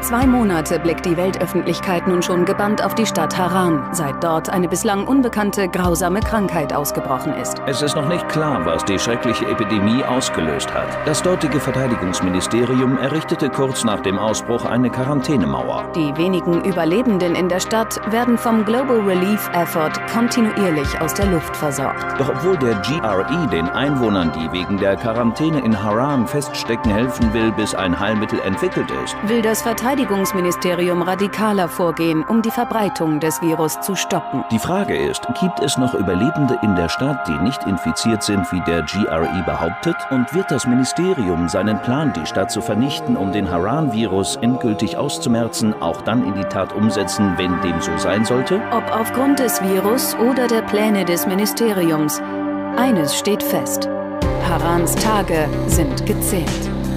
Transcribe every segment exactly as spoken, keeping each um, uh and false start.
zwei Monate blickt die Weltöffentlichkeit nun schon gebannt auf die Stadt Haran, seit dort eine bislang unbekannte, grausame Krankheit ausgebrochen ist. Es ist noch nicht klar, was die schreckliche Epidemie ausgelöst hat. Das dortige Verteidigungsministerium errichtete kurz nach dem Ausbruch eine Quarantänemauer. Die wenigen Überlebenden in der Stadt werden vom Global Relief Effort kontinuierlich aus der Luft versorgt. Doch obwohl der G R E den Einwohnern, die wegen der Quarantäne in Haran feststecken, helfen will, bis ein Heilmittel entwickelt ist, will das Verteidigungsministerium radikaler vorgehen, um die Verbreitung des Virus zu stoppen. Die Frage ist, gibt es noch Überlebende in der Stadt, die nicht infiziert sind, wie der G R E behauptet? Und wird das Ministerium seinen Plan, die Stadt zu vernichten, um den Haran-Virus endgültig auszumerzen, auch dann in die Tat umsetzen, wenn dem so sein sollte? Ob aufgrund des Virus oder der Pläne des Ministeriums, eines steht fest: Harans Tage sind gezählt.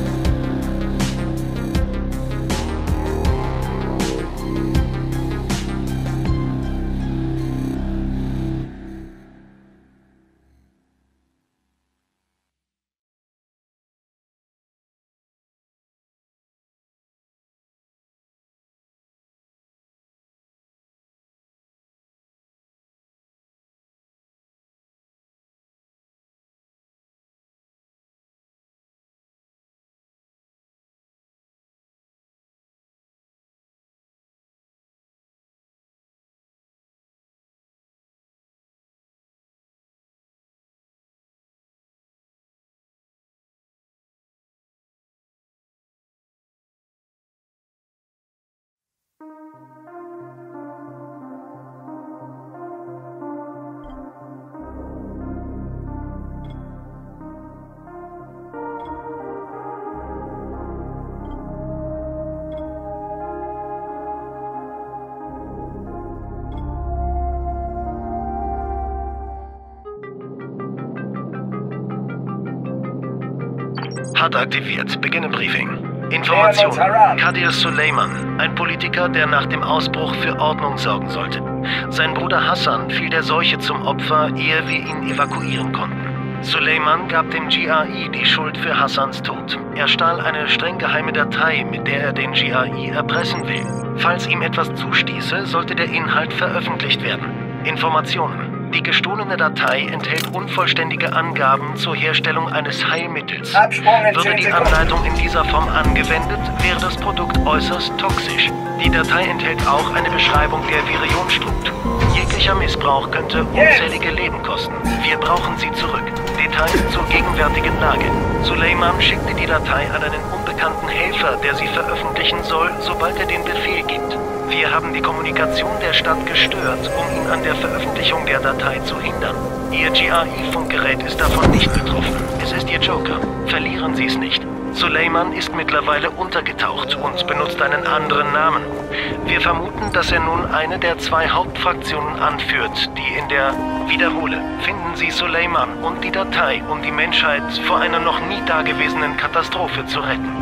Hard aktiviert. Beginne Briefing. Information. Kadir Suleiman, ein Politiker, der nach dem Ausbruch für Ordnung sorgen sollte. Sein Bruder Hassan fiel der Seuche zum Opfer, ehe wir ihn evakuieren konnten. Suleiman gab dem G R E die Schuld für Hassans Tod. Er stahl eine streng geheime Datei, mit der er den G R E erpressen will. Falls ihm etwas zustieße, sollte der Inhalt veröffentlicht werden. Informationen. Die gestohlene Datei enthält unvollständige Angaben zur Herstellung eines Heilmittels. Würde die Anleitung in dieser Form angewendet, wäre das Produkt äußerst toxisch. Die Datei enthält auch eine Beschreibung der Virionstruktur. Jeglicher Missbrauch könnte unzählige Leben kosten. Wir brauchen sie zurück. Details zur gegenwärtigen Lage. Suleiman schickte die Datei an einen unbekannten Helfer, der sie veröffentlichen soll, sobald er den Befehl gibt. Wir haben die Kommunikation der Stadt gestört, um ihn an der Veröffentlichung der Datei zu hindern. Ihr G R E-Funkgerät ist davon nicht betroffen. Es ist Ihr Joker. Verlieren Sie es nicht. Suleiman ist mittlerweile untergetaucht und benutzt einen anderen Namen. Wir vermuten, dass er nun eine der zwei Hauptfraktionen anführt, die in der... Wiederhole, finden Sie Suleiman und die Datei, um die Menschheit vor einer noch nie dagewesenen Katastrophe zu retten.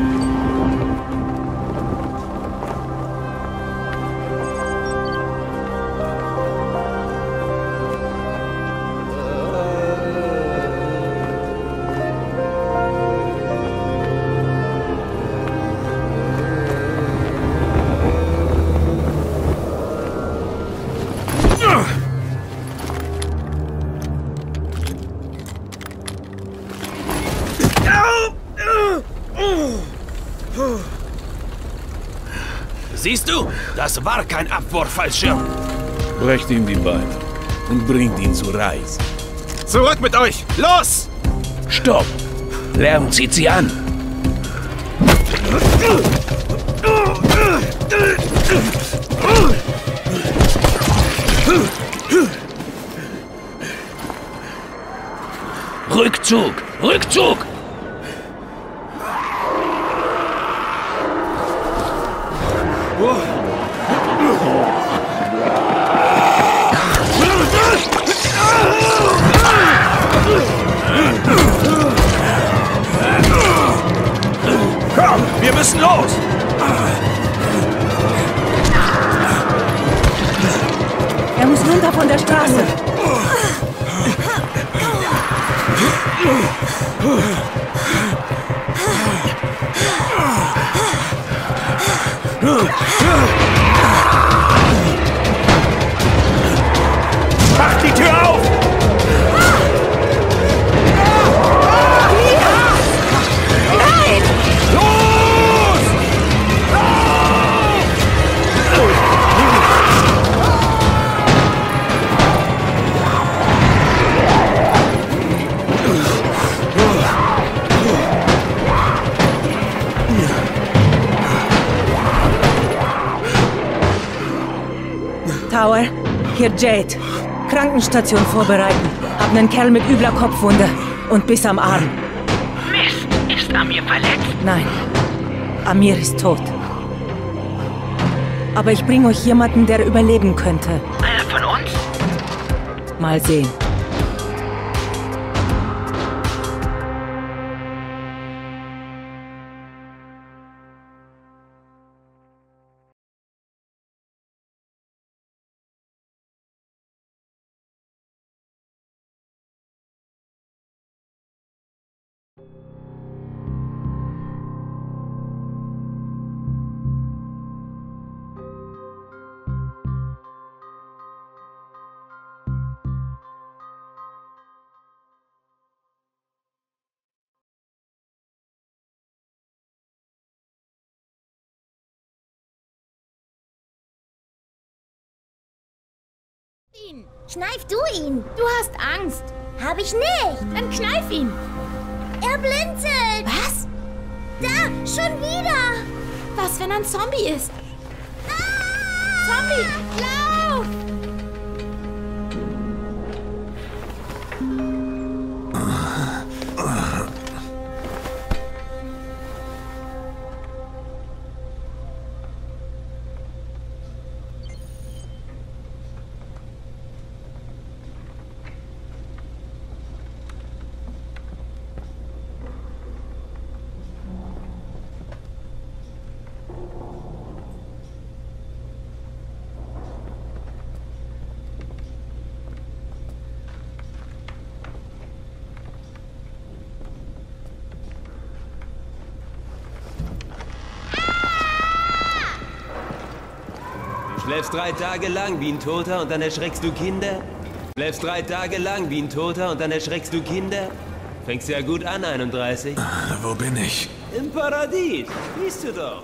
Siehst du? Das war kein Abwurffallschirm. Brecht ihm die Beine und bringt ihn zu Reis. Zurück mit euch! Los! Stopp! Lärm zieht sie an. Rückzug! Rückzug! Komm, wir müssen los! Er muss runter von der Straße. Mach die Tür auf! Nein! Los! Tower, hier Jade. Krankenstation vorbereiten. Hab nen Kerl mit übler Kopfwunde und Biss am Arm. Mist, ist Amir verletzt? Nein, Amir ist tot. Aber ich bringe euch jemanden, der überleben könnte. Einer von uns? Mal sehen. Ihn. Kneif du ihn. Du hast Angst. Hab ich nicht. Dann kneif ihn. Er blinzelt. Was? Da, schon wieder. Was, wenn er ein Zombie ist? Ah! Zombie, lauf! Du schläfst drei Tage lang wie ein Toter und dann erschreckst du Kinder? Du schläfst drei Tage lang wie ein Toter und dann erschreckst du Kinder? Fängst ja gut an, einunddreißig. Wo bin ich? Im Paradies, siehst du doch.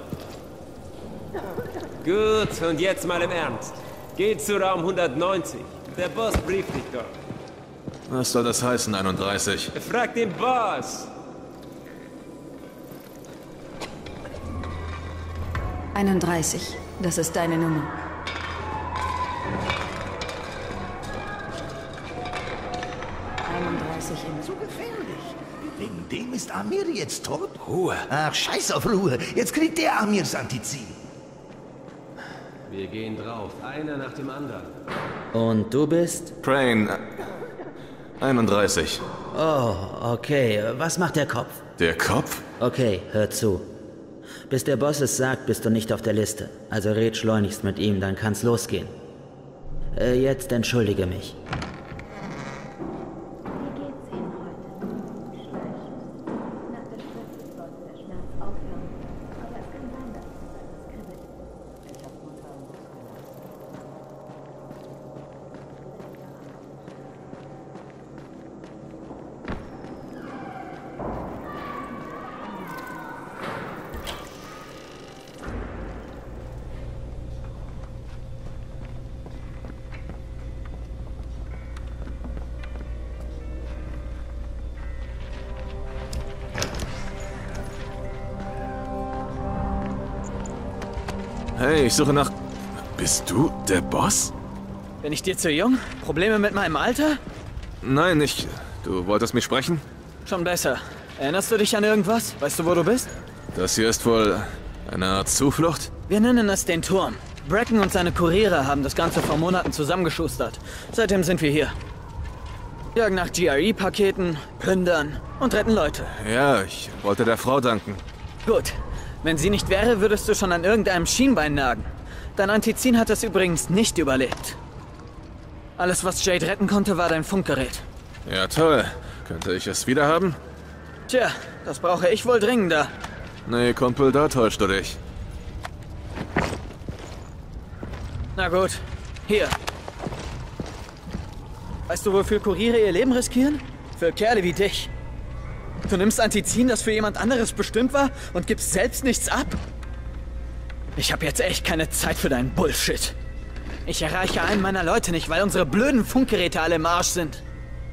Gut, und jetzt mal im Ernst. Geh zu Raum hundertneunzig. Der Boss brieft dich dort. Was soll das heißen, einunddreißig? Frag den Boss. einunddreißig, das ist deine Nummer. einunddreißig in... Zu gefährlich. Wegen dem ist Amir jetzt tot? Ruhe. Ach, scheiß auf Ruhe. Jetzt kriegt der Amirs Antizin. Wir gehen drauf, einer nach dem anderen. Und du bist? Crane. einunddreißig. Oh, okay. Was macht der Kopf? Der Kopf? Okay, hör zu. Bis der Boss es sagt, bist du nicht auf der Liste. Also red schleunigst mit ihm, dann kann's losgehen. Äh, jetzt entschuldige mich. Hey, ich suche nach... Bist du der Boss? Bin ich dir zu jung? Probleme mit meinem Alter? Nein, ich... Du wolltest mich sprechen? Schon besser. Erinnerst du dich an irgendwas? Weißt du, wo du bist? Das hier ist wohl eine Art Zuflucht? Wir nennen es den Turm. Bracken und seine Kuriere haben das Ganze vor Monaten zusammengeschustert. Seitdem sind wir hier. Jagen nach G R E-Paketen, plündern und retten Leute. Ja, ich wollte der Frau danken. Gut. Wenn sie nicht wäre, würdest du schon an irgendeinem Schienbein nagen. Dein Antizin hat es übrigens nicht überlebt. Alles, was Jade retten konnte, war dein Funkgerät. Ja, toll. Könnte ich es wieder haben? Tja, das brauche ich wohl dringender. Nee, Kumpel, da täuschst du dich. Na gut, hier. Weißt du, wofür Kuriere ihr Leben riskieren? Für Kerle wie dich. Du nimmst Antizin, das für jemand anderes bestimmt war, und gibst selbst nichts ab? Ich habe jetzt echt keine Zeit für deinen Bullshit. Ich erreiche einen meiner Leute nicht, weil unsere blöden Funkgeräte alle im Arsch sind.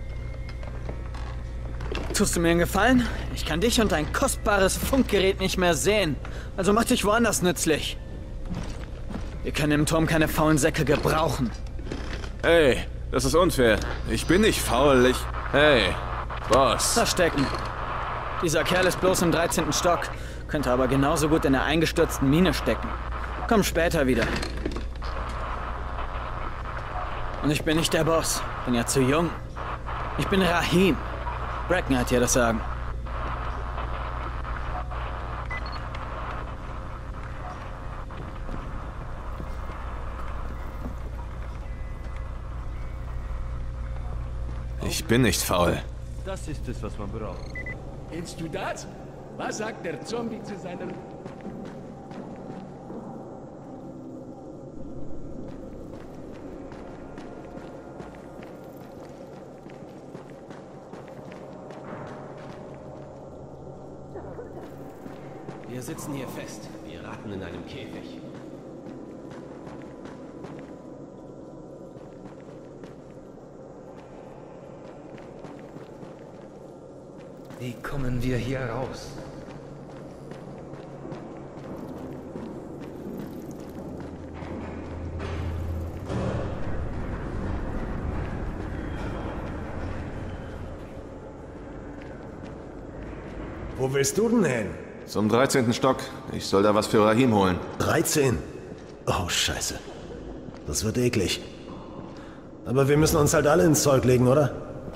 Tust du mir einen Gefallen? Ich kann dich und dein kostbares Funkgerät nicht mehr sehen. Also mach dich woanders nützlich. Wir können im Turm keine faulen Säcke gebrauchen. Hey, das ist unfair. Ich bin nicht faul, ich... Hey, Boss. Verstecken. Dieser Kerl ist bloß im dreizehnten Stock, könnte aber genauso gut in der eingestürzten Mine stecken. Komm später wieder. Und ich bin nicht der Boss. Bin ja zu jung. Ich bin Rahim. Bracken hat hier das Sagen. Ich bin nicht faul. Das ist es, was man braucht. Kennst du das? Was sagt der Zombie zu seiner... Wir sitzen hier fest, wie Ratten in einem Käfig. Wie kommen wir hier raus? Wo willst du denn hin? Zum dreizehnten Stock. Ich soll da was für Rahim holen. dreizehn? Oh, scheiße. Das wird eklig. Aber wir müssen uns halt alle ins Zeug legen, oder?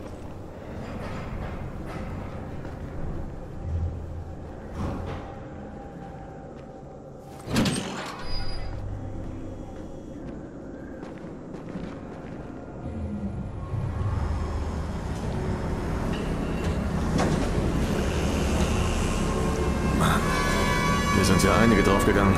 Hier sind ja einige draufgegangen.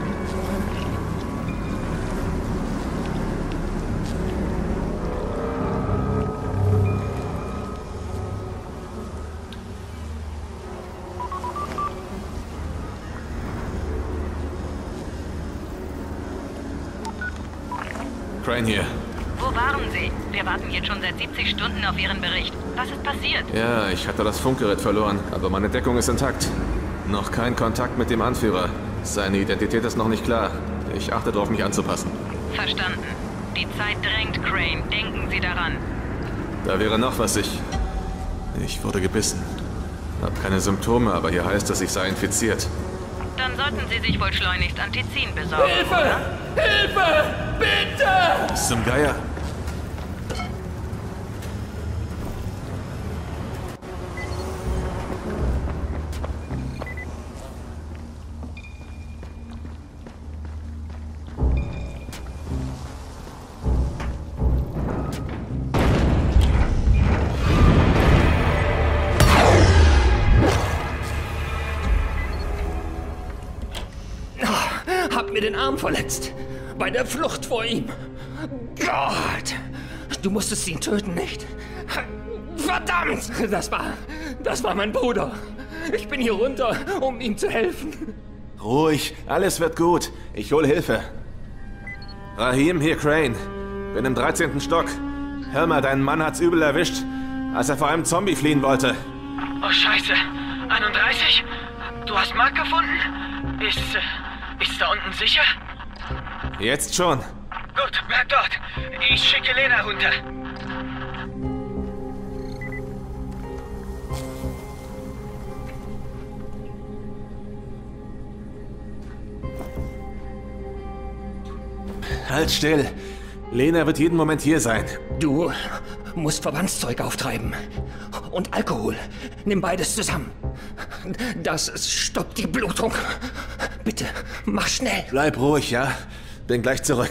Crane hier. Wo waren Sie? Wir warten jetzt schon seit siebzig Stunden auf Ihren Bericht. Was ist passiert? Ja, ich hatte das Funkgerät verloren, aber meine Deckung ist intakt. Noch kein Kontakt mit dem Anführer. Seine Identität ist noch nicht klar. Ich achte darauf, mich anzupassen. Verstanden. Die Zeit drängt, Crane. Denken Sie daran. Da wäre noch was. Ich... Ich wurde gebissen. Hab keine Symptome, aber hier heißt es, ich sei infiziert. Dann sollten Sie sich wohl schleunigst Antizin besorgen. Hilfe! Oder? Hilfe! Bitte! Was zum Geier? Hab mir den Arm verletzt. Bei der Flucht vor ihm. Gott! Du musstest ihn töten, nicht? Verdammt! Das war... Das war mein Bruder. Ich bin hier runter, um ihm zu helfen. Ruhig, alles wird gut. Ich hole Hilfe. Rahim, hier Crane. Bin im dreizehnten Stock. Hör mal, dein Mann hat's übel erwischt, als er vor einem Zombie fliehen wollte. Oh, Scheiße. einunddreißig? Du hast Mark gefunden? Ist... Ist da unten sicher? Jetzt schon. Gut, bleib dort. Ich schicke Lena runter. Halt still. Lena wird jeden Moment hier sein. Du musst Verbandszeug auftreiben. Und Alkohol. Nimm beides zusammen. Das stoppt die Blutung. Bitte, mach schnell. Bleib ruhig, ja? Bin gleich zurück.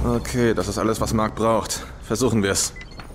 Okay, das ist alles, was Mark braucht. Versuchen wir's.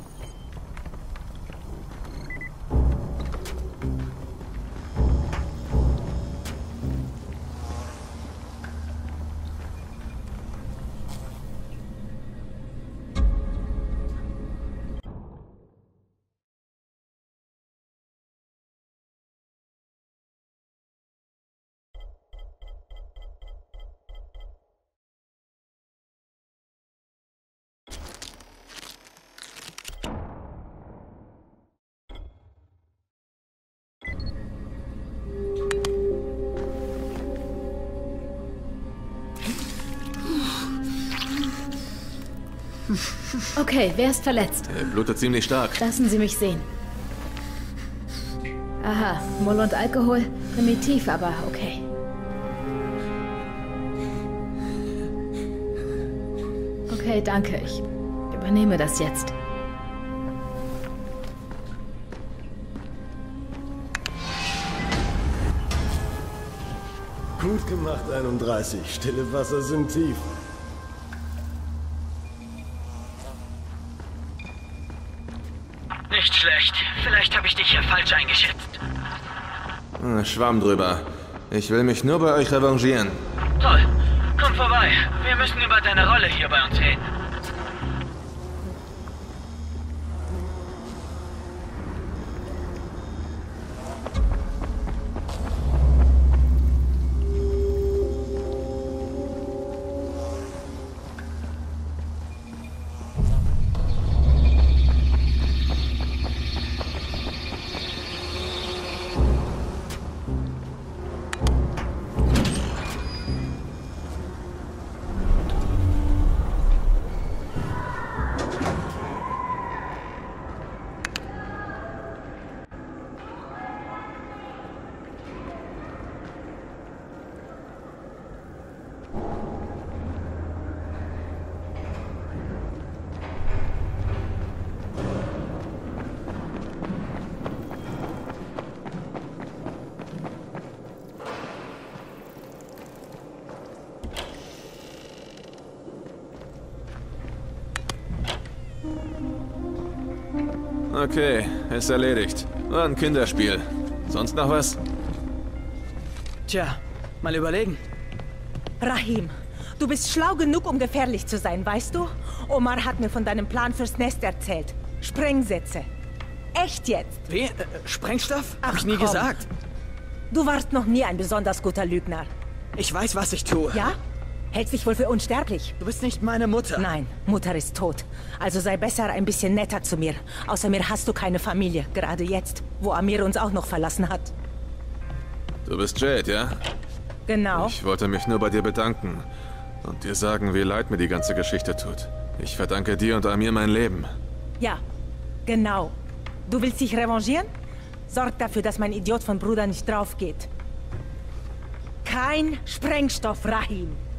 Okay, wer ist verletzt? Er blutet ziemlich stark. Lassen Sie mich sehen. Aha, Mull und Alkohol. Primitiv, aber okay. Okay, danke. Ich übernehme das jetzt. Gut gemacht, einunddreißig. Stille Wasser sind tief. Nicht schlecht. Vielleicht habe ich dich hier falsch eingeschätzt. Hm, Schwamm drüber. Ich will mich nur bei euch revanchieren. Toll. Komm vorbei. Wir müssen über deine Rolle hier bei uns reden. Okay, ist erledigt. War ein Kinderspiel. Sonst noch was? Tja, mal überlegen. Rahim, du bist schlau genug, um gefährlich zu sein, weißt du? Omar hat mir von deinem Plan fürs Nest erzählt. Sprengsätze. Echt jetzt? Wie? Äh, Sprengstoff? Ach, Hab ich nie komm. gesagt. Du warst noch nie ein besonders guter Lügner. Ich weiß, was ich tue. Ja? Hältst dich wohl für unsterblich? Du bist nicht meine Mutter. Nein, Mutter ist tot. Also sei besser ein bisschen netter zu mir. Außer mir hast du keine Familie, gerade jetzt, wo Amir uns auch noch verlassen hat. Du bist Jade, ja? Genau. Ich wollte mich nur bei dir bedanken und dir sagen, wie leid mir die ganze Geschichte tut. Ich verdanke dir und Amir mein Leben. Ja, genau. Du willst dich revanchieren? Sorg dafür, dass mein Idiot von Bruder nicht drauf geht. Kein Sprengstoff, Rahim.